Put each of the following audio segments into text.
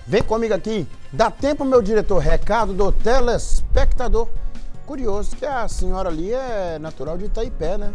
Vem comigo aqui. Dá tempo, meu diretor. Recado do telespectador. Curioso que a senhora ali é natural de Itaipé, né?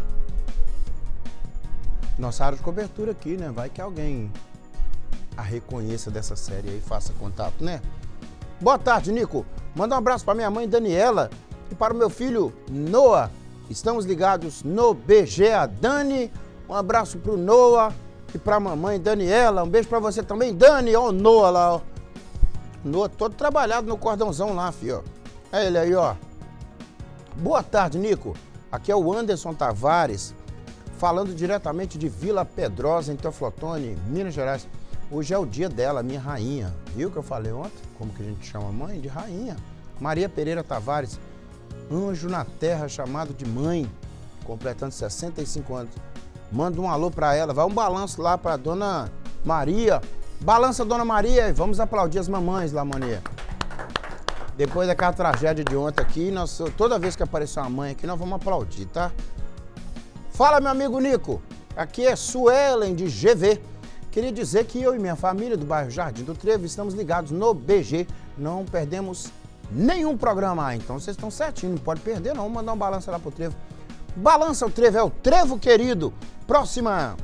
Nossa área de cobertura aqui, né? Vai que alguém a reconheça dessa série aí, faça contato, né? Boa tarde, Nico. Manda um abraço para minha mãe Daniela e para o meu filho Noah. Estamos ligados no BG, a Dani. Um abraço pro Noah e pra mamãe Daniela. Um beijo pra você também, Dani. Ó o Noah lá, ó. Noah todo trabalhado no cordãozão lá, filho. É ele aí, ó. Boa tarde, Nico. Aqui é o Anderson Tavares, falando diretamente de Vila Pedrosa, em Teoflotone, Minas Gerais. Hoje é o dia dela, minha rainha. Viu que eu falei ontem? Como que a gente chama a mãe? De rainha. Maria Pereira Tavares, anjo na terra chamado de mãe, completando 65 anos. Manda um alô pra ela. Vai um balanço lá pra dona Maria. Balança, dona Maria, e vamos aplaudir as mamães lá, Mania. Depois daquela tragédia de ontem aqui, toda vez que aparecer uma mãe aqui, nós vamos aplaudir, tá? Fala, meu amigo Nico. Aqui é Suelen de GV. Queria dizer que eu e minha família do bairro Jardim do Trevo estamos ligados no BG. Não perdemos nenhum programa. Então vocês estão certinho, não pode perder não. Vamos mandar um balança lá pro Trevo. Balança o Trevo, é o Trevo querido. Próxima.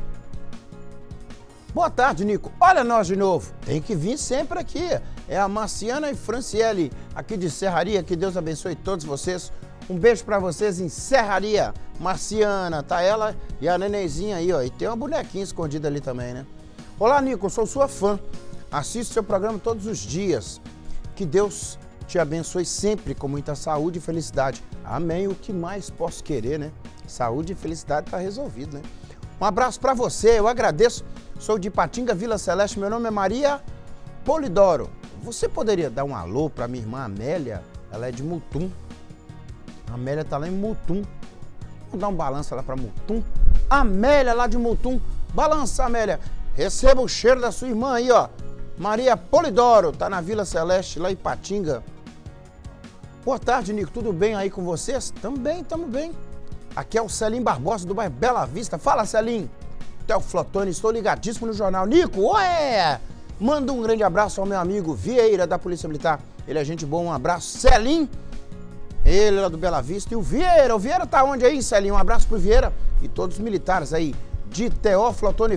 Boa tarde, Nico. Olha nós de novo. Tem que vir sempre aqui. É a Marciana e Franciele, aqui de Serraria. Que Deus abençoe todos vocês. Um beijo pra vocês em Serraria. Marciana, tá ela e a nenenzinha aí, ó. E tem uma bonequinha escondida ali também, né? Olá, Nico, sou sua fã. Assisto seu programa todos os dias. Que Deus te abençoe sempre com muita saúde e felicidade. Amém. O que mais posso querer, né? Saúde e felicidade tá resolvido, né? Um abraço pra você, eu agradeço. Sou de Ipatinga, Vila Celeste, meu nome é Maria Polidoro. Você poderia dar um alô pra minha irmã Amélia? Ela é de Mutum. A Amélia tá lá em Mutum. Vamos dar um balanço lá pra Mutum. Amélia lá de Mutum. Balança, Amélia. Receba o cheiro da sua irmã aí, ó. Maria Polidoro, tá na Vila Celeste, lá em Ipatinga. Boa tarde, Nico. Tudo bem aí com vocês? Também, tamo bem. Aqui é o Celim Barbosa, do bairro Bela Vista. Fala, Celim. Teoflotone, estou ligadíssimo no jornal. Nico, ué! Manda um grande abraço ao meu amigo Vieira, da Polícia Militar. Ele é gente boa, um abraço. Celim, ele lá do Bela Vista. E o Vieira tá onde aí, Celim? Um abraço pro Vieira e todos os militares aí de Teoflotone.